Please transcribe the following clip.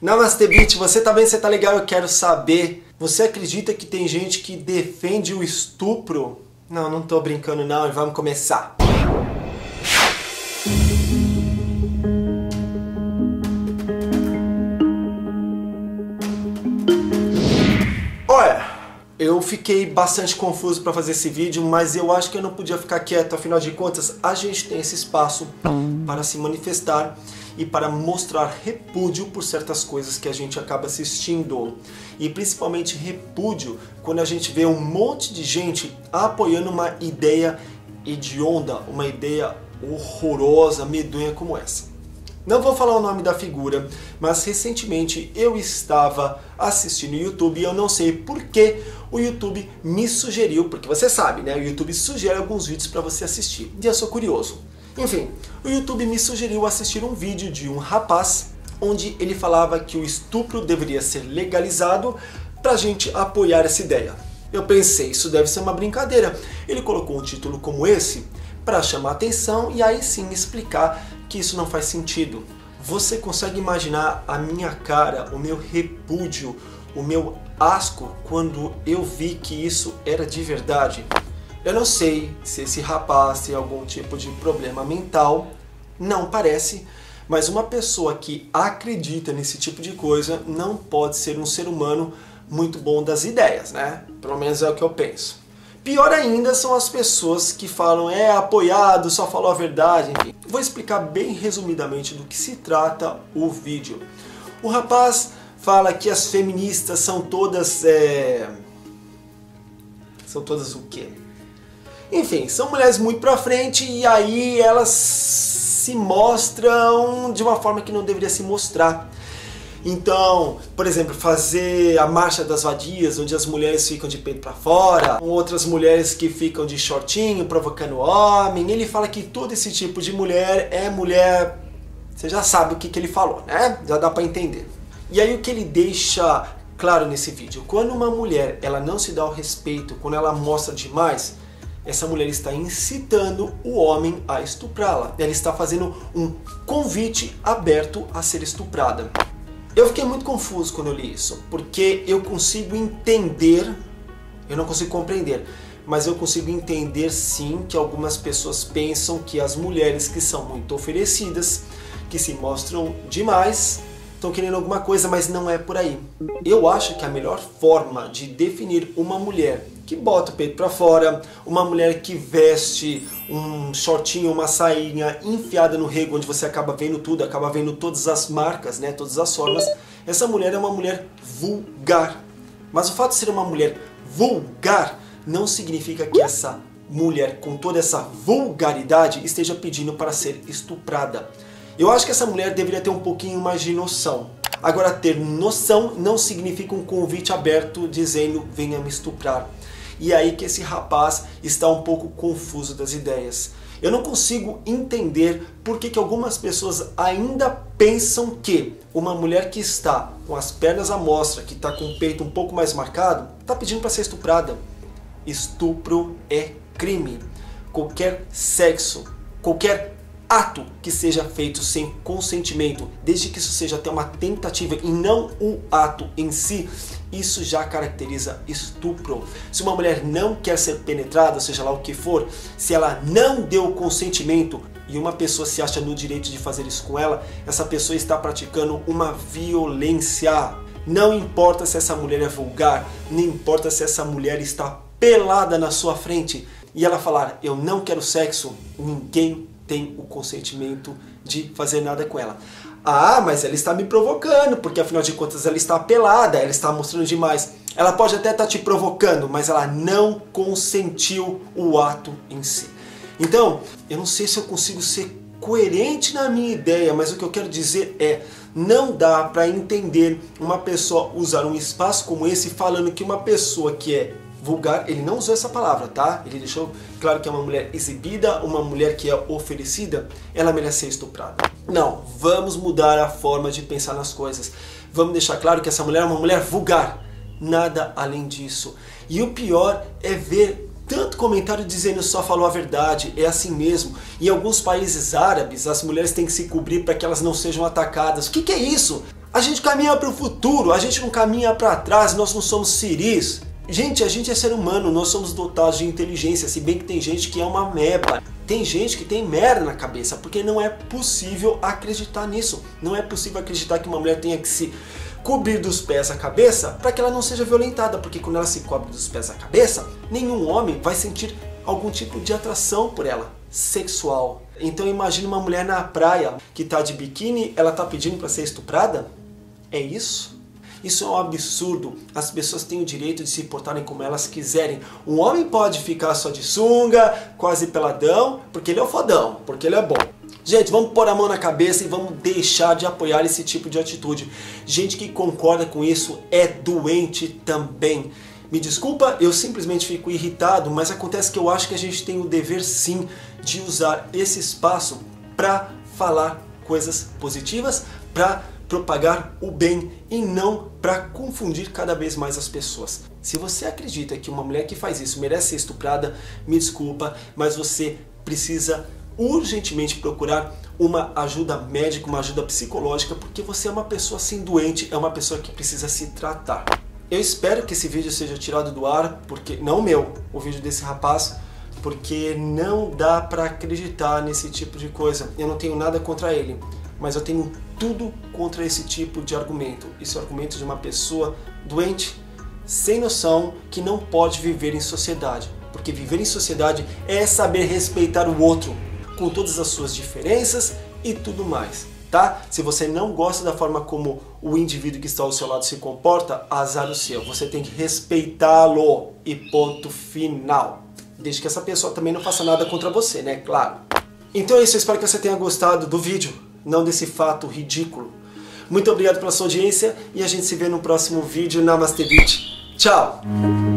Namastê, Beat, você tá bem? Você tá legal? Eu quero saber. Você acredita que tem gente que defende o estupro? Não, não tô brincando não, e vamos começar. Olha, eu fiquei bastante confuso para fazer esse vídeo, mas eu acho que eu não podia ficar quieto. Afinal de contas, a gente tem esse espaço para se manifestar e para mostrar repúdio por certas coisas que a gente acaba assistindo. E principalmente repúdio quando a gente vê um monte de gente apoiando uma ideia hedionda, uma ideia horrorosa, medonha como essa. Não vou falar o nome da figura, mas recentemente eu estava assistindo o YouTube e eu não sei por que o YouTube me sugeriu, porque você sabe, né? O YouTube sugere alguns vídeos para você assistir e eu sou curioso. Enfim, o YouTube me sugeriu assistir um vídeo de um rapaz onde ele falava que o estupro deveria ser legalizado pra gente apoiar essa ideia. Eu pensei, isso deve ser uma brincadeira. Ele colocou um título como esse para chamar atenção e aí sim explicar que isso não faz sentido. Você consegue imaginar a minha cara, o meu repúdio, o meu asco quando eu vi que isso era de verdade? Eu não sei se esse rapaz tem algum tipo de problema mental, não parece, mas uma pessoa que acredita nesse tipo de coisa não pode ser um ser humano muito bom das ideias, né? Pelo menos é o que eu penso. Pior ainda são as pessoas que falam, apoiado, só falou a verdade, enfim. Vou explicar bem resumidamente do que se trata o vídeo. O rapaz fala que as feministas são todas... São todas o quê? Enfim, são mulheres muito pra frente e aí elas se mostram de uma forma que não deveria se mostrar. Então, por exemplo, fazer a marcha das vadias, onde as mulheres ficam de peito pra fora, com outras mulheres que ficam de shortinho, provocando homem. Ele fala que todo esse tipo de mulher é mulher... Você já sabe o que ele falou, né? Já dá pra entender. E aí o que ele deixa claro nesse vídeo? Quando uma mulher ela não se dá o respeito, quando ela mostra demais, essa mulher está incitando o homem a estuprá-la. Ela está fazendo um convite aberto a ser estuprada. Eu fiquei muito confuso quando eu li isso, porque eu consigo entender, eu não consigo compreender, mas eu consigo entender sim que algumas pessoas pensam que as mulheres que são muito oferecidas, que se mostram demais, estão querendo alguma coisa, mas não é por aí. Eu acho que a melhor forma de definir uma mulher que bota o peito pra fora, uma mulher que veste um shortinho, uma sainha enfiada no rego, onde você acaba vendo tudo, acaba vendo todas as marcas, né, todas as formas, essa mulher é uma mulher vulgar. Mas o fato de ser uma mulher vulgar não significa que essa mulher com toda essa vulgaridade esteja pedindo para ser estuprada. Eu acho que essa mulher deveria ter um pouquinho mais de noção. Agora, ter noção não significa um convite aberto dizendo venha me estuprar. E aí que esse rapaz está um pouco confuso das ideias. Eu não consigo entender por que algumas pessoas ainda pensam que uma mulher que está com as pernas à mostra, que está com o peito um pouco mais marcado, está pedindo para ser estuprada. Estupro é crime. Qualquer sexo, qualquer ato que seja feito sem consentimento, desde que isso seja até uma tentativa e não o ato em si, isso já caracteriza estupro. Se uma mulher não quer ser penetrada, seja lá o que for, se ela não deu consentimento e uma pessoa se acha no direito de fazer isso com ela, essa pessoa está praticando uma violência. Não importa se essa mulher é vulgar, não importa se essa mulher está pelada na sua frente e ela falar, eu não quero sexo, ninguém tem o consentimento de fazer nada com ela. Ah, mas ela está me provocando, porque afinal de contas ela está pelada, ela está mostrando demais. Ela pode até estar te provocando, mas ela não consentiu o ato em si. Então, eu não sei se eu consigo ser coerente na minha ideia, mas o que eu quero dizer é, não dá para entender uma pessoa usar um espaço como esse falando que uma pessoa que é vulgar, ele não usou essa palavra, tá? Ele deixou claro que é uma mulher exibida, uma mulher que é oferecida, ela merece ser estuprada. Não, vamos mudar a forma de pensar nas coisas. Vamos deixar claro que essa mulher é uma mulher vulgar. Nada além disso. E o pior é ver tanto comentário dizendo só falou a verdade, é assim mesmo. Em alguns países árabes, as mulheres têm que se cobrir para que elas não sejam atacadas. O que é isso? A gente caminha para o futuro, a gente não caminha para trás, nós não somos ciris. Gente, a gente é ser humano, nós somos dotados de inteligência, se bem que tem gente que é uma meba. Tem gente que tem merda na cabeça, porque não é possível acreditar nisso. Não é possível acreditar que uma mulher tenha que se cobrir dos pés à cabeça para que ela não seja violentada, porque quando ela se cobre dos pés à cabeça, nenhum homem vai sentir algum tipo de atração por ela, sexual. Então imagine uma mulher na praia que está de biquíni, ela está pedindo para ser estuprada? É isso? Isso é um absurdo. As pessoas têm o direito de se portarem como elas quiserem. Um homem pode ficar só de sunga, quase peladão, porque ele é o fodão, porque ele é bom. Gente, vamos pôr a mão na cabeça e vamos deixar de apoiar esse tipo de atitude. Gente que concorda com isso é doente também. Me desculpa, eu simplesmente fico irritado, mas acontece que eu acho que a gente tem o dever sim de usar esse espaço para falar coisas positivas, para propagar o bem e não para confundir cada vez mais as pessoas. Se você acredita que uma mulher que faz isso merece ser estuprada, me desculpa, mas você precisa urgentemente procurar uma ajuda médica, uma ajuda psicológica, porque você é uma pessoa assim doente, é uma pessoa que precisa se tratar. Eu espero que esse vídeo seja tirado do ar, porque não o meu, o vídeo desse rapaz, porque não dá para acreditar nesse tipo de coisa. Eu não tenho nada contra ele, mas eu tenho tudo contra esse tipo de argumento. Esse argumento de uma pessoa doente, sem noção, que não pode viver em sociedade. Porque viver em sociedade é saber respeitar o outro, com todas as suas diferenças e tudo mais, tá? Se você não gosta da forma como o indivíduo que está ao seu lado se comporta, azar o seu. Você tem que respeitá-lo e ponto final. Desde que essa pessoa também não faça nada contra você, né? Claro. Então é isso, eu espero que você tenha gostado do vídeo, não desse fato ridículo. Muito obrigado pela sua audiência e a gente se vê no próximo vídeo. Namastê, bitch. Tchau!